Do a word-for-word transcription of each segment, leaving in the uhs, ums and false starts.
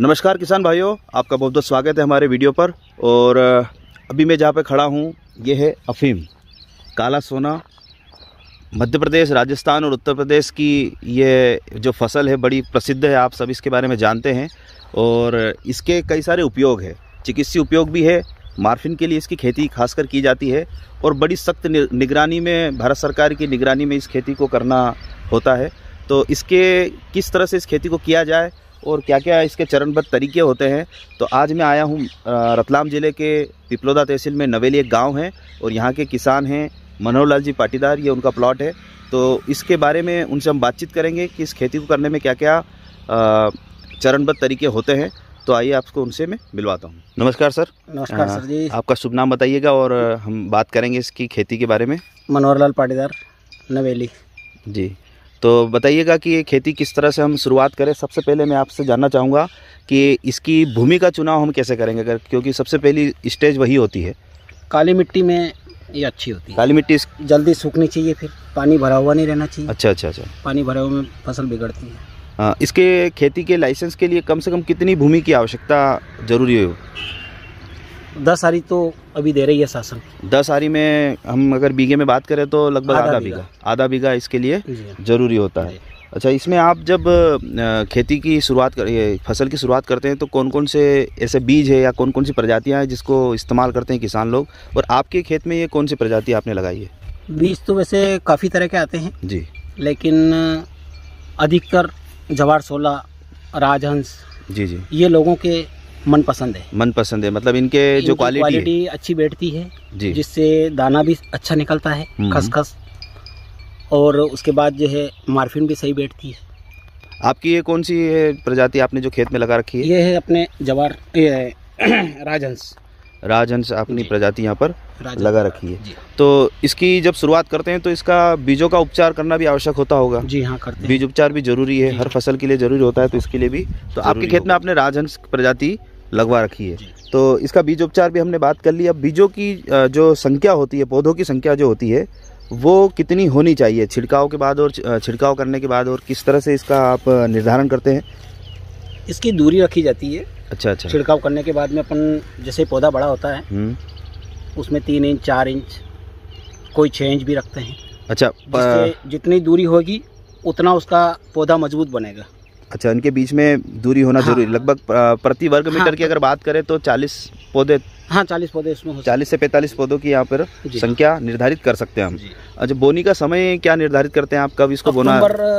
नमस्कार किसान भाइयों, आपका बहुत बहुत स्वागत है हमारे वीडियो पर। और अभी मैं जहाँ पे खड़ा हूँ ये है अफीम, काला सोना। मध्य प्रदेश, राजस्थान और उत्तर प्रदेश की ये जो फसल है बड़ी प्रसिद्ध है, आप सब इसके बारे में जानते हैं। और इसके कई सारे उपयोग है, चिकित्सीय उपयोग भी है। मार्फिन के लिए इसकी खेती खासकर की जाती है और बड़ी सख्त निगरानी में, भारत सरकार की निगरानी में इस खेती को करना होता है। तो इसके किस तरह से इस खेती को किया जाए और क्या क्या इसके चरणबद्ध तरीके होते हैं, तो आज मैं आया हूँ रतलाम ज़िले के पिपलोदा तहसील में नवेली एक गांव है और यहाँ के किसान हैं मनोहर लाल जी पाटीदार, ये उनका प्लॉट है। तो इसके बारे में उनसे हम बातचीत करेंगे कि इस खेती को करने में क्या क्या चरणबद्ध तरीके होते हैं। तो आइए आपको उनसे मैं मिलवाता हूँ। नमस्कार सर। नमस्कार सर जी। आपका शुभ नाम बताइएगा और हम बात करेंगे इसकी खेती के बारे में। मनोहर लाल पाटीदार, नवेली जी। तो बताइएगा कि ये खेती किस तरह से हम शुरुआत करें। सबसे पहले मैं आपसे जानना चाहूँगा कि इसकी भूमि का चुनाव हम कैसे करेंगे, अगर क्योंकि सबसे पहली स्टेज वही होती है। काली मिट्टी में ये अच्छी होती है। काली मिट्टी इस... जल्दी सूखनी चाहिए, फिर पानी भरा हुआ नहीं रहना चाहिए। अच्छा अच्छा अच्छा। पानी भरा हुआ में फसल बिगड़ती है। हाँ, इसके खेती के लाइसेंस के लिए कम से कम कितनी भूमि की आवश्यकता जरूरी है? दस आरी तो अभी दे रही है शासन। दस आरी में हम अगर बीघे में बात करें तो लगभग आधा बीघा आधा बीघा इसके लिए जरूरी होता है। अच्छा, इसमें आप जब खेती की शुरुआत कर फसल की शुरुआत करते हैं तो कौन कौन से ऐसे बीज है या कौन कौन सी प्रजातियां हैं जिसको इस्तेमाल करते हैं किसान लोग, और आपके खेत में ये कौन सी प्रजाति आपने लगाई है? बीज तो वैसे काफ़ी तरह के आते हैं जी, लेकिन अधिकतर जवार सोलह, राजहंस जी जी ये लोगों के मन पसंद है। मन पसंद है मतलब इनके जो क्वालिटी अच्छी बैठती है, जिससे दाना भी अच्छा निकलता है, खसखस, और उसके बाद जो है मार्फिन भी सही बैठती है। आपकी ये कौन सी प्रजाति आपने जो खेत में लगा रखी है? ये है अपने जवार राजहंस। राजहंस अपनी प्रजाति यहाँ पर लगा रखी है। तो इसकी जब शुरुआत करते हैं तो इसका बीजों का उपचार करना भी आवश्यक होता होगा? जी हाँ, करते हैं। बीज उपचार भी जरूरी है, हर फसल के लिए जरूरी होता है, तो इसके लिए भी। तो आपके खेत में आपने राजहंस प्रजाति लगवा रखी है, तो इसका बीज उपचार भी हमने बात कर ली। अब बीजों की जो संख्या होती है, पौधों की संख्या जो होती है वो कितनी होनी चाहिए छिड़काव के बाद और छिड़काव करने के बाद, और किस तरह से इसका आप निर्धारण करते हैं? इसकी दूरी रखी जाती है। अच्छा अच्छा। छिड़काव करने के बाद में अपन जैसे पौधा बड़ा होता है उसमें तीन इंच चार इंच कोई छः इंच भी रखते हैं। अच्छा, जितनी दूरी होगी उतना उसका पौधा मजबूत बनेगा। अच्छा, इनके बीच में दूरी होना हाँ, जरूरी। लगभग प्रति वर्ग मीटर हाँ, की अगर बात करें तो चालीस पौधे हाँ चालीस पौधे इसमें चालीस से पैंतालीस पौधों की यहाँ पर संख्या निर्धारित कर सकते हैं हम। अच्छा, बोनी का समय क्या निर्धारित करते हैं आप, कब इसको बोना?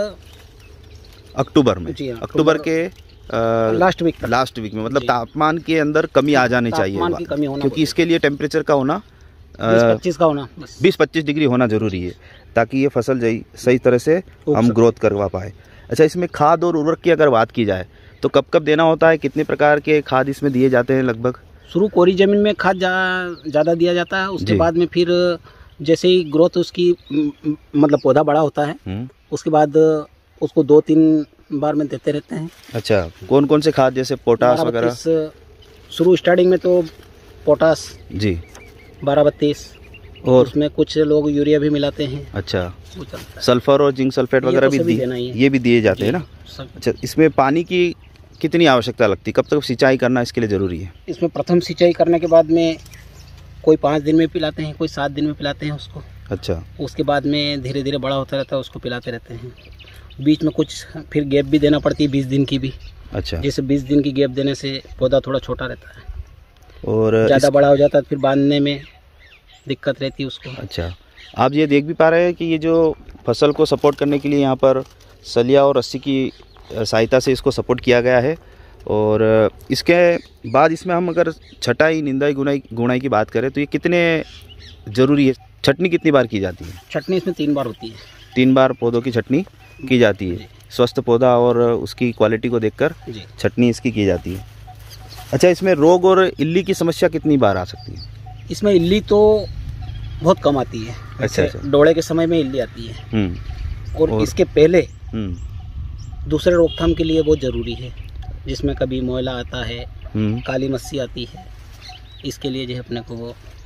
अक्टूबर में। अक्टूबर के लास्ट वीक लास्ट वीक में, मतलब तापमान के अंदर कमी आ जानी चाहिए, क्योंकि इसके लिए टेम्परेचर का होना पच्चीस का होना बीस पच्चीस डिग्री होना जरूरी है, ताकि ये फसल सही तरह से हम ग्रोथ करवा पाए। अच्छा, इसमें खाद और उर्वरक की अगर बात की जाए तो कब कब देना होता है, कितने प्रकार के खाद इसमें दिए जाते हैं? लगभग शुरू कोरी जमीन में खाद ज़्यादा दिया जाता है, उसके बाद में फिर जैसे ही ग्रोथ उसकी मतलब पौधा बड़ा होता है उसके बाद उसको दो तीन बार में देते रहते हैं। अच्छा, कौन कौन से खाद, जैसे पोटास वगैरह? शुरू स्टार्टिंग में तो पोटास जी बारह बत्तीस, और उसमें कुछ लोग यूरिया भी मिलाते हैं। अच्छा, सल्फर और जिंक सल्फेट वगैरह भी, भी ये भी दिए जाते हैं ना? अच्छा, इसमें पानी की कितनी आवश्यकता लगती है, कब तक सिंचाई करना इसके लिए ज़रूरी है? इसमें प्रथम सिंचाई करने के बाद में कोई पाँच दिन में पिलाते हैं, कोई सात दिन में पिलाते हैं उसको। अच्छा, उसके बाद में धीरे धीरे बड़ा होता रहता है, उसको पिलाते रहते हैं। बीच में कुछ फिर गैप भी देना पड़ती है, बीस दिन की भी। अच्छा, जैसे बीस दिन की गैप देने से पौधा थोड़ा छोटा रहता है और ज़्यादा बड़ा हो जाता है, फिर बांधने में दिक्कत रहती है उसको। अच्छा, आप ये देख भी पा रहे हैं कि ये जो फसल को सपोर्ट करने के लिए यहाँ पर सलिया और रस्सी की सहायता से इसको सपोर्ट किया गया है। और इसके बाद इसमें हम अगर छटाई, निंदाई, गुनाई गुणाई की बात करें तो ये कितने ज़रूरी है? छटनी कितनी बार की जाती है? छटनी इसमें तीन बार होती है। तीन बार पौधों की छटनी की जाती है, स्वस्थ पौधा और उसकी क्वालिटी को देखकर छटनी इसकी की जाती है। अच्छा, इसमें रोग और इल्ली की समस्या कितनी बार आ सकती है? इसमें इल्ली तो बहुत कम आती है। अच्छा अच्छा। डोड़े के समय में इल्ली आती है और, और इसके पहले दूसरे रोकथाम के लिए बहुत ज़रूरी है, जिसमें कभी मोयला आता है, काली मस्सी आती है, इसके लिए जो है अपने को वो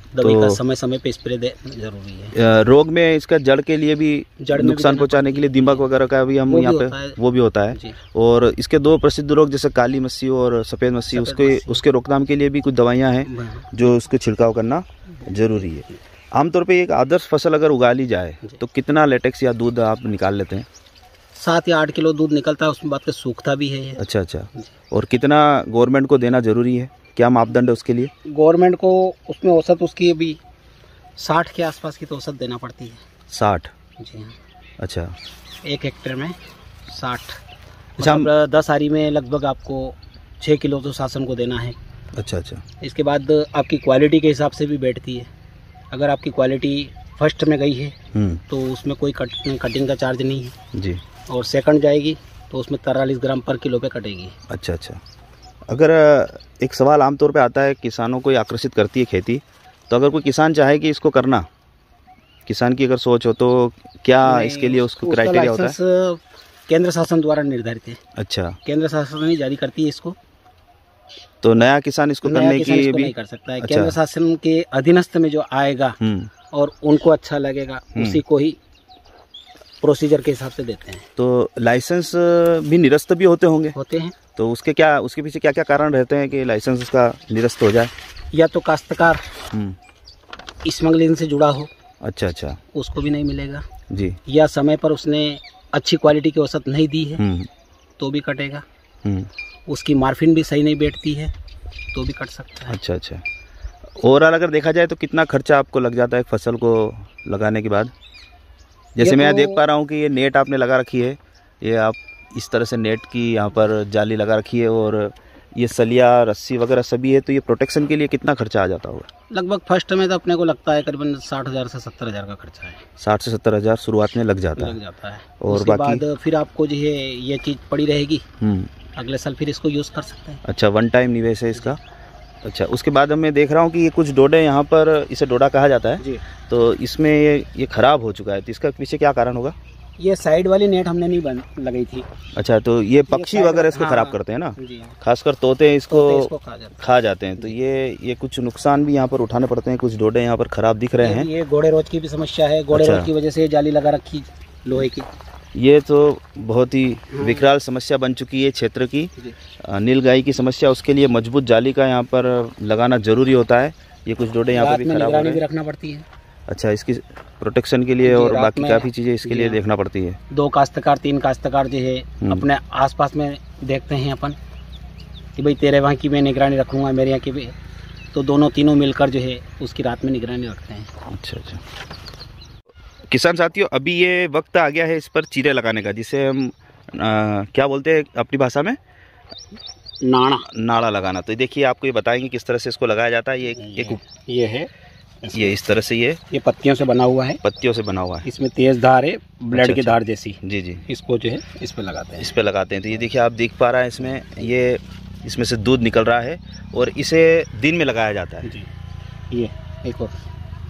दवाई तो, का समय समय पे स्प्रे दे जरूरी है। रोग में इसका जड़ के लिए भी नुकसान पहुंचाने के लिए दीमक वगैरह का भी हम यहाँ पे वो भी होता है। और इसके दो प्रसिद्ध रोग जैसे काली मस्सी और सफ़ेद मस्सी, उसके उसके रोकथाम के लिए भी कुछ दवाइयाँ हैं जो उसके छिड़काव करना जरूरी है। आमतौर पे एक आदर्श फसल अगर उगा ली जाए तो कितना लेटेक्स या दूध आप निकाल लेते हैं? सात या आठ किलो दूध निकलता है, उसमें बात का सूखता भी है। अच्छा अच्छा। और कितना गवर्नमेंट को देना जरूरी है, क्या मापदंड है उसके लिए? गवर्नमेंट को उसमें औसत उसकी अभी साठ के आसपास की तो औसत देना पड़ती है। साठ? जी हाँ। अच्छा, एक हेक्टेयर में साठ। अच्छा, मतलब दस आरी में लगभग आपको छः किलो तो शासन को देना है। अच्छा अच्छा। इसके बाद आपकी क्वालिटी के हिसाब से भी बैठती है। अगर आपकी क्वालिटी फर्स्ट में गई है तो उसमें कोई कट, कटिंग का चार्ज नहीं है जी। और सेकंड जाएगी तो उसमें तैंतालीस ग्राम पर किलो पे कटेगी। अच्छा अच्छा। अगर एक सवाल आमतौर पे आता है, किसानों को आकर्षित करती है खेती, तो अगर कोई किसान चाहे कि इसको करना, किसान की अगर सोच हो तो क्या इसके लिए उसको क्राइटेरिया होता है? केंद्र शासन द्वारा निर्धारित है। अच्छा, केंद्र शासन ही जारी करती है इसको। तो नया किसान इसको नया करने किसान की इसको भी नहीं कर सकता है। अच्छा। केंद्र शासन के अधीनस्थ में जो आएगा और उनको अच्छा लगेगा उसी को ही प्रोसीजर के हिसाब से देते हैं। तो लाइसेंस भी निरस्त भी होते होंगे? होते हैं। तो उसके क्या उसके पीछे क्या क्या कारण रहते हैं कि लाइसेंस उसका निरस्त हो जाए? या तो काश्तकार स्मगलिंग से जुड़ा हो। अच्छा अच्छा। उसको भी नहीं मिलेगा जी। या समय पर उसने अच्छी क्वालिटी की औसत नहीं दी है तो भी कटेगा। उसकी मार्फिन भी सही नहीं बैठती है तो भी कट सकता है। अच्छा अच्छा। ओवरऑल अगर देखा जाए तो कितना खर्चा आपको लग जाता है फसल को लगाने के बाद? जैसे मैं तो देख पा रहा हूँ कि ये नेट आपने लगा रखी है, ये आप इस तरह से नेट की यहाँ पर जाली लगा रखी है और ये सलिया रस्सी वगैरह सभी है, तो ये प्रोटेक्शन के लिए कितना खर्चा आ जाता होगा? लगभग फर्स्ट में तो अपने को लगता है करीबन साठ हज़ार से सत्तर हज़ार का खर्चा है। साठ से सत्तर हज़ार शुरुआत में लग जाता लग है जाता है। और उसके बाकी बाद फिर आपको जो है ये चीज़ पड़ी रहेगी, अगले साल फिर इसको यूज़ कर सकते हैं। अच्छा, वन टाइम निवेश है इसका। अच्छा, उसके बाद मैं देख रहा हूँ कि ये कुछ डोडे यहाँ पर, इसे डोडा कहा जाता है जी। तो इसमें ये ये खराब हो चुका है, तो इसका पीछे क्या कारण होगा? ये साइड वाली नेट हमने नहीं बन लगाई थी। अच्छा, तो ये पक्षी ये वगैरह इसको हाँ, खराब करते हैं ना, खासकर तोते इसको, तोते इसको खा, जाते खा जाते हैं। तो ये ये कुछ नुकसान भी यहाँ पर उठाने पड़ते हैं। कुछ डोडे यहाँ पर खराब दिख रहे हैं। ये घोड़े रोज की भी समस्या है। घोड़े रोज की वजह से जाली लगा रखी लोहे की। ये तो बहुत ही विकराल समस्या बन चुकी है क्षेत्र की। नीलगाई की समस्या, उसके लिए मजबूत जाली का यहाँ पर लगाना जरूरी होता है। ये कुछ डोडे यहाँ पर भी खराब हो रहे हैं, रखना पड़ती है। अच्छा, इसकी प्रोटेक्शन के लिए और बाकी काफ़ी चीज़ें इसके लिए देखना पड़ती है। दो काश्तकार तीन काश्तकार जो है अपने आसपास में देखते हैं अपन कि भाई तेरे वहाँ की मैं निगरानी रखूँगा, मेरे यहाँ की भी, तो दोनों तीनों मिलकर जो है उसकी रात में निगरानी रखते हैं। अच्छा अच्छा। किसान साथियों, अभी ये वक्त आ गया है इस पर चीरे लगाने का, जिसे हम आ, क्या बोलते हैं अपनी भाषा में? नाड़ा। नाड़ा लगाना। तो देखिए, आपको ये बताएंगे किस तरह से इसको लगाया जाता है। ये ये, एक ये है, ये इस तरह से ये ये पत्तियों से बना हुआ है। पत्तियों से बना हुआ है। इसमें तेज धार है, ब्लेड अच्छा, की धार जैसी। जी जी। इसको जो है इस पे लगाते हैं। इस पे लगाते हैं। तो ये देखिए, आप देख पा रहे हैं इसमें ये इसमें से दूध निकल रहा है और इसे दिन में लगाया जाता है जी। ये एक और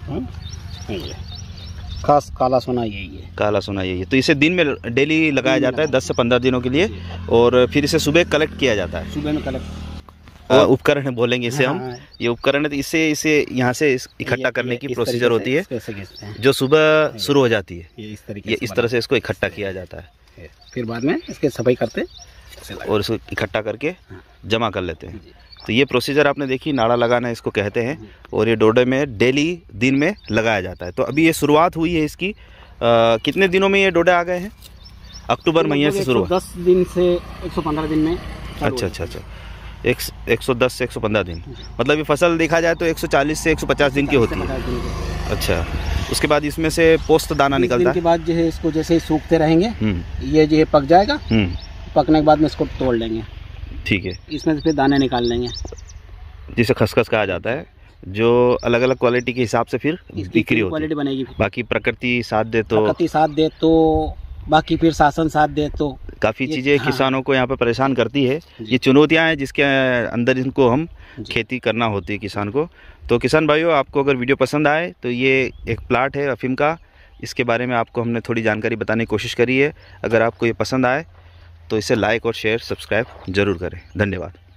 ये खास काला सोना यही है। काला सोना यही है। तो इसे दिन में डेली लगाया जाता है दस से पंद्रह दिनों के लिए, और फिर इसे सुबह कलेक्ट किया जाता है। सुबह में कलेक्ट उपकरण बोलेंगे इसे हम। ये उपकरण है, तो इसे इसे यहाँ से इकट्ठा करने की प्रोसीजर होती है जो सुबह शुरू हो जाती है। ये इस तरीके ये इस तरह से इसको इकट्ठा किया जाता है। फिर बाद में इसके सफाई करते और इसको इकट्ठा करके जमा कर लेते हैं। तो ये प्रोसीजर आपने देखी, नाड़ा लगाना इसको कहते हैं, और ये डोडे में डेली दिन में लगाया जाता है। तो अभी ये शुरुआत हुई है इसकी। आ, कितने दिनों में ये डोडे आ गए हैं? अक्टूबर महीने से शुरू, दस दिन से एक सौ पंद्रह दिन में। अच्छा अच्छा अच्छा। एक एक सौ दस से एक सौ पंद्रह दिन, मतलब ये फसल देखा जाए तो एक सौ चालीस से एक सौ पचास दिन की होती है। अच्छा, उसके बाद इसमें से पोस्त दाना निकलता है। के बाद जो है इसको जैसे ही सूखते रहेंगे, ये जो है पक जाएगा। पकने के बाद में इसको तोड़ लेंगे। ठीक है। इसमें से फिर दाने निकाल लेंगे, जिसे खसखस कहा जाता है, जो अलग अलग क्वालिटी के हिसाब से फिर बिक्री होती है। बनेगी। बाकी प्रकृति साथ दे तो प्रकृति साथ दे तो बाकी फिर शासन साथ दे तो काफ़ी चीज़ें हाँ। किसानों को यहाँ पर परेशान करती है। ये चुनौतियाँ हैं जिसके अंदर इनको हम खेती करना होती है किसान को। तो किसान भाइयों, आपको अगर वीडियो पसंद आए तो ये एक प्लाट है अफीम का, इसके बारे में आपको हमने थोड़ी जानकारी बताने की कोशिश करी है। अगर आपको ये पसंद आए तो इसे लाइक और शेयर सब्सक्राइब जरूर करें। धन्यवाद।